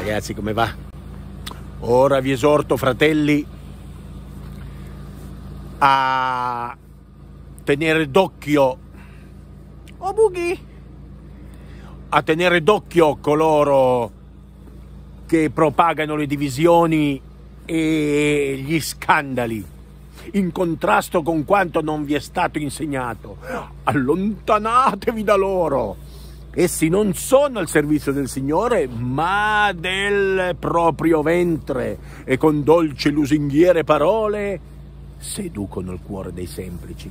Ragazzi, come va? Ora vi esorto, fratelli, a tenere d'occhio a tenere d'occhio coloro che propagano le divisioni e gli scandali, in contrasto con quanto non vi è stato insegnato. Allontanatevi da loro. Essi non sono al servizio del Signore, ma del proprio ventre, e con dolci lusinghiere parole seducono il cuore dei semplici.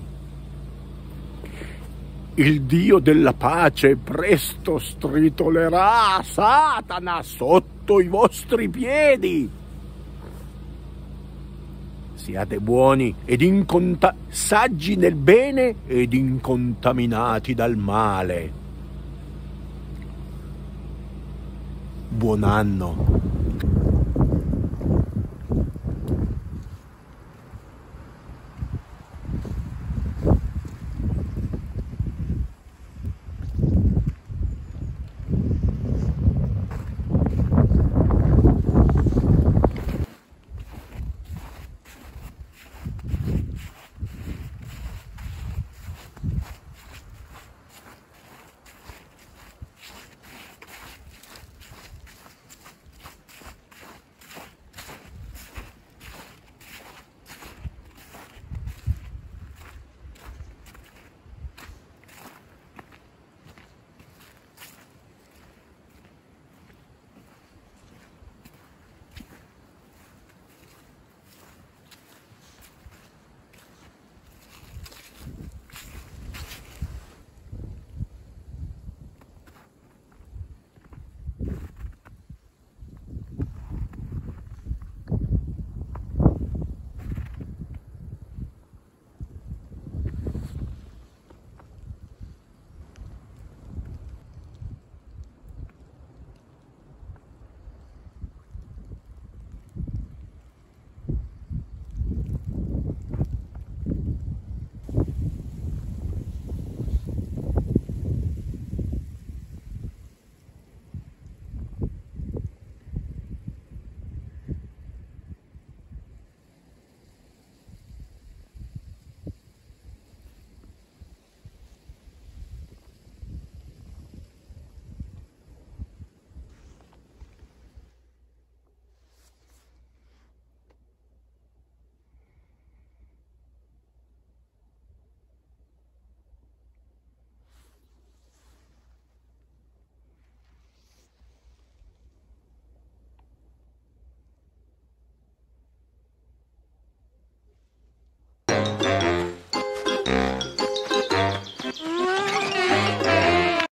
Il Dio della pace presto stritolerà Satana sotto i vostri piedi. Siate buoni ed saggi nel bene ed incontaminati dal male. Buon anno.